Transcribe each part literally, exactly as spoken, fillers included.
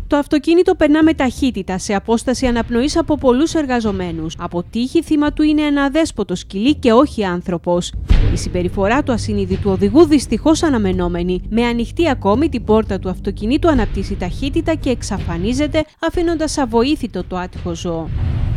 Το αυτοκίνητο περνά με ταχύτητα σε απόσταση αναπνοής από πολλούς εργαζομένους. Από τύχη θύμα του είναι ένα αδέσποτο σκυλί και όχι άνθρωπος. Η συμπεριφορά του ασυνείδητου οδηγού δυστυχώς αναμενόμενη. Με ανοιχτή ακόμη την πόρτα του αυτοκινήτου αναπτύσσει ταχύτητα και εξαφανίζεται, αφήνοντας αβοήθητο το άτυχο ζώο.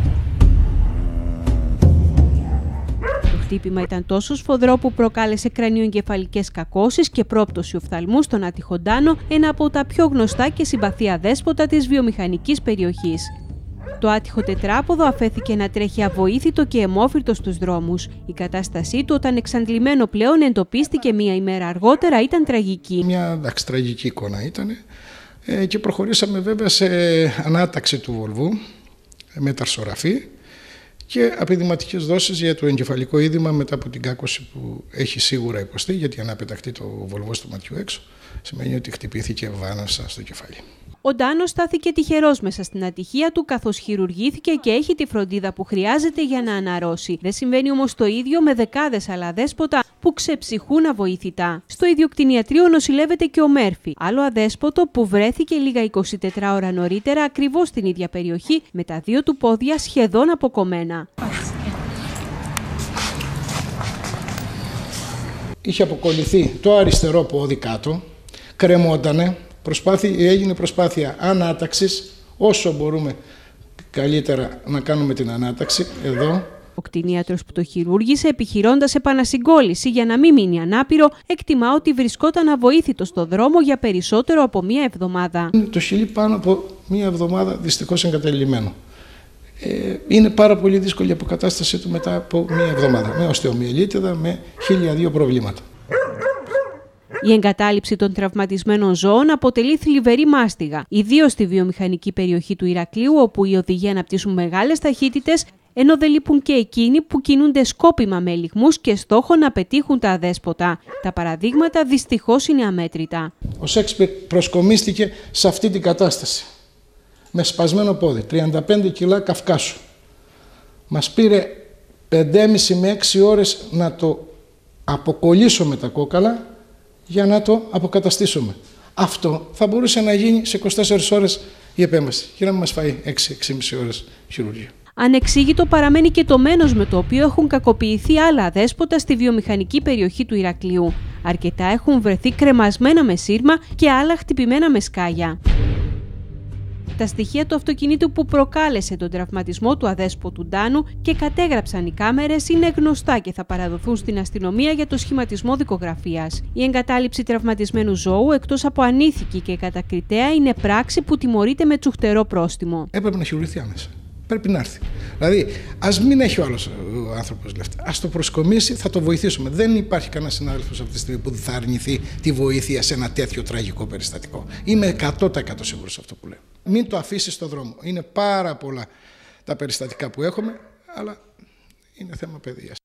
Το χτύπημα ήταν τόσο σφοδρό που προκάλεσε κρανιοεγκεφαλικές κακώσεις και πρόπτωση οφθαλμού στον άτυχο Ντάνο, ένα από τα πιο γνωστά και συμπαθή αδέσποτα της βιομηχανικής περιοχής. Το άτυχο τετράποδο αφέθηκε να τρέχει αβοήθητο και αιμόφυρτο στους δρόμους. Η κατάστασή του, όταν εξαντλημένο πλέον εντοπίστηκε μία ημέρα αργότερα, ήταν τραγική. Μια εντάξει, τραγική εικόνα ήταν ε, και προχωρήσαμε βέβαια σε ανάταξη του βολβού με ταρσογραφή και απειδηματικές δόσεις για το εγκεφαλικό είδημα μετά από την κάκωση που έχει σίγουρα υποστεί, γιατί αν απεταχτεί το βολβός του ματιού έξω σημαίνει ότι χτυπήθηκε βάναυσα στο κεφάλι. Ο Ντάνος στάθηκε τυχερός μέσα στην ατυχία του, καθώς χειρουργήθηκε και έχει τη φροντίδα που χρειάζεται για να αναρρώσει. Δεν συμβαίνει όμως το ίδιο με δεκάδες άλλα αδέσποτα που ξεψυχούν αβοήθητα. Στο ίδιο κτηνιατρίο νοσηλεύεται και ο Μέρφυ, άλλο αδέσποτο που βρέθηκε λίγα είκοσι τέσσερις ώρα νωρίτερα ακριβώς στην ίδια περιοχή, με τα δύο του πόδια σχεδόν αποκομμένα. Είχε αποκολληθεί το αριστερό πόδι κάτω, κρεμότανε. Προσπάθεια, έγινε προσπάθεια ανάταξης, όσο μπορούμε καλύτερα να κάνουμε την ανάταξη εδώ. Ο κτηνίατρος που το χειρούργησε, επιχειρώντας επανασυγκόλληση για να μην μείνει ανάπηρο, εκτιμά ότι βρισκόταν αβοήθητο στο δρόμο για περισσότερο από μία εβδομάδα. Το σκυλί πάνω από μία εβδομάδα δυστυχώς εγκαταλειμμένο. Ε, είναι πάρα πολύ δύσκολη η αποκατάστασή του μετά από μία εβδομάδα, με οστεομυελίτιδα, με χίλια δύο προβλήματα. Η εγκατάλειψη των τραυματισμένων ζώων αποτελεί θλιβερή μάστιγα, ιδίως στη βιομηχανική περιοχή του Ηρακλείου, όπου οι οδηγοί αναπτύσσουν μεγάλες ταχύτητες, ενώ δεν λείπουν και εκείνοι που κινούνται σκόπιμα με ελιγμούς και στόχο να πετύχουν τα αδέσποτα. Τα παραδείγματα δυστυχώς είναι αμέτρητα. Ο Σέξπιρ προσκομίστηκε σε αυτή την κατάσταση, με σπασμένο πόδι, τριάντα πέντε κιλά Καυκάσου. Μας πήρε πέντε με έξι ώρες να το αποκολλήσω με τα κόκαλα, για να το αποκαταστήσουμε. Αυτό θα μπορούσε να γίνει σε είκοσι τέσσερις ώρες η επέμβαση και να μην μας φάει έξι με έξι και μισή ώρες χειρουργία. Ανεξήγητο παραμένει και το μένος με το οποίο έχουν κακοποιηθεί άλλα αδέσποτα στη βιομηχανική περιοχή του Ηρακλείου. Αρκετά έχουν βρεθεί κρεμασμένα με σύρμα και άλλα χτυπημένα με σκάγια. Τα στοιχεία του αυτοκινήτου που προκάλεσε τον τραυματισμό του αδέσποτου Ντάνου και κατέγραψαν οι κάμερες είναι γνωστά και θα παραδοθούν στην αστυνομία για το σχηματισμό δικογραφίας. Η εγκατάλειψη τραυματισμένου ζώου, εκτός από ανήθικη και κατακριτέα, είναι πράξη που τιμωρείται με τσουχτερό πρόστιμο. Έπρεπε να χειρουργηθεί άμεσα. Πρέπει να έρθει. Δηλαδή, ας μην έχει ο άλλος ο άνθρωπος λεφτά. Ας το προσκομίσει, θα το βοηθήσουμε. Δεν υπάρχει κανένα συνάδελφος αυτή τη στιγμή που θα αρνηθεί τη βοήθεια σε ένα τέτοιο τραγικό περιστατικό. Είμαι εκατό τοις εκατό σίγουρος σε αυτό που λέω. Μην το αφήσει στο δρόμο. Είναι πάρα πολλά τα περιστατικά που έχουμε, αλλά είναι θέμα παιδείας.